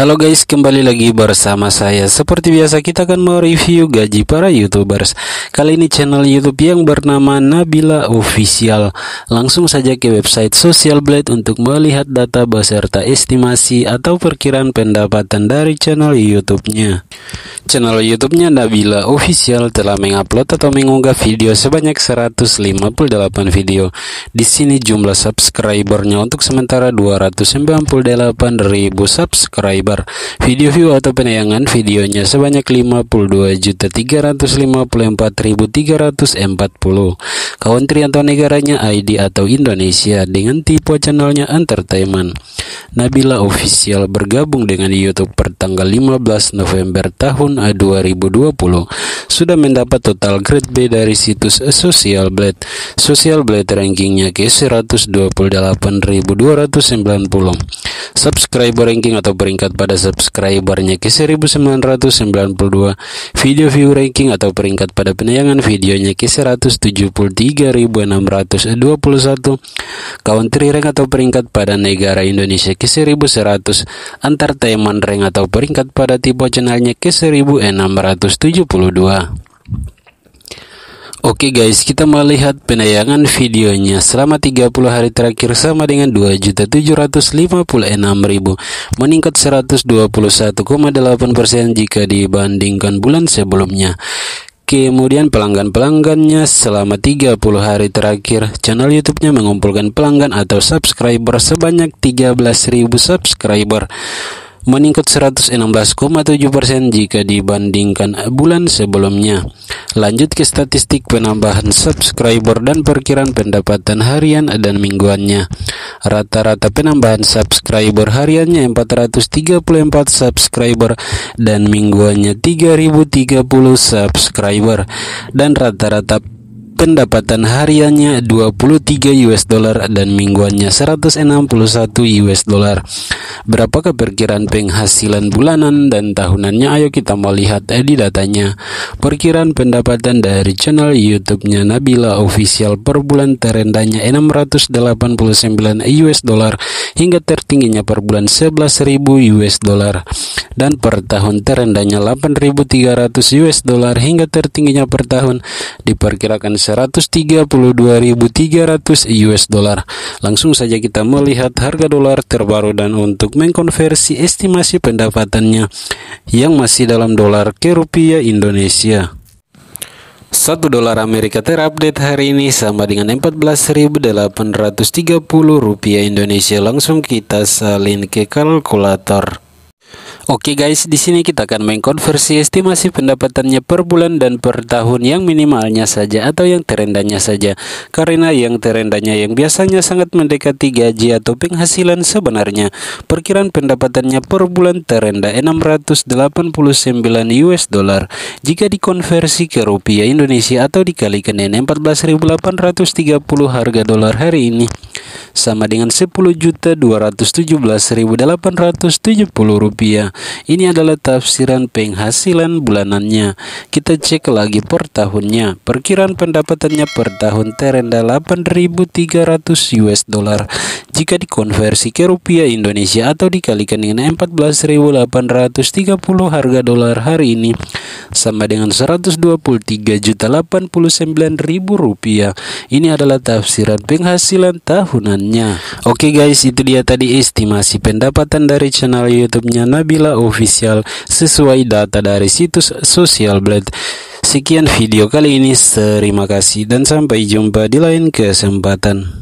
Halo guys, kembali lagi bersama saya. Seperti biasa kita akan mereview gaji para YouTubers. Kali ini channel YouTube yang bernama Nabila Official. Langsung saja ke website Social Blade untuk melihat data beserta estimasi atau perkiraan pendapatan dari channel YouTube-nya. Channel YouTube-nya Nabila Official telah mengupload atau mengunggah video sebanyak 158 video. Di sini jumlah subscribernya untuk sementara 298.000 subscriber. Video view atau penayangan videonya sebanyak 52.354.340. Country atau negaranya ID atau Indonesia dengan tipe channelnya entertainment. Nabila Official bergabung dengan YouTube per tanggal 15 November tahun 2020. Sudah mendapat total grade B dari situs Social Blade. Social Blade rankingnya ke 128.290. Subscriber ranking atau peringkat pada subscribernya ke 1992. Video view ranking atau peringkat pada penayangan videonya ke 173.621. Country rank atau peringkat pada negara Indonesia ke 1100. Entertainment rank atau peringkat pada tipe channelnya ke 1672. Oke guys, kita melihat penayangan videonya selama 30 hari terakhir sama dengan 2.756.000, meningkat 121,8% jika dibandingkan bulan sebelumnya. Kemudian pelanggan-pelanggannya selama 30 hari terakhir, channel YouTube-nya mengumpulkan pelanggan atau subscriber sebanyak 13.000 subscriber, meningkat 116,7% jika dibandingkan bulan sebelumnya. Lanjut ke statistik penambahan subscriber dan perkiraan pendapatan harian dan mingguannya. Rata-rata penambahan subscriber hariannya 434 subscriber dan mingguannya 3030 subscriber, dan rata-rata pendapatan hariannya 23 US dollar dan mingguannya 161 US dollar. Berapakah perkiraan penghasilan bulanan dan tahunannya? Ayo kita melihat di datanya. Perkiraan pendapatan dari channel YouTube-nya Nabila Official per bulan terendahnya 689 US dollar hingga tertingginya per bulan 11.000 US dollar, dan per tahun terendahnya 8.300 US dollar hingga tertingginya per tahun diperkirakan 132.300 US dollar. Langsung saja kita melihat harga dolar terbaru dan untuk mengkonversi estimasi pendapatannya yang masih dalam dolar ke rupiah Indonesia. 1 dolar Amerika terupdate hari ini sama dengan 14.830 rupiah Indonesia. Langsung kita salin ke kalkulator. Oke guys, di sini kita akan mengkonversi estimasi pendapatannya per bulan dan per tahun, yang minimalnya saja atau yang terendahnya saja. Karena yang terendahnya yang biasanya sangat mendekati gaji atau penghasilan sebenarnya. Perkiraan pendapatannya per bulan terendah 689 US dollar. Jika dikonversi ke rupiah Indonesia atau dikalikan dengan 14.830 harga dolar hari ini, sama dengan 10.217.870 rupiah. Ini adalah tafsiran penghasilan bulanannya. Kita cek lagi per tahunnya. Perkiraan pendapatannya per tahun terendah 8.300 US dollar. Jika dikonversi ke rupiah Indonesia atau dikalikan dengan 14.830 harga dolar hari ini, sama dengan 123.089.000 rupiah. Ini adalah tafsiran penghasilan tahunannya. Oke guys, itu dia tadi estimasi pendapatan dari channel YouTube-nya Nabila Official sesuai data dari situs Social Blade. Sekian video kali ini, terima kasih dan sampai jumpa di lain kesempatan.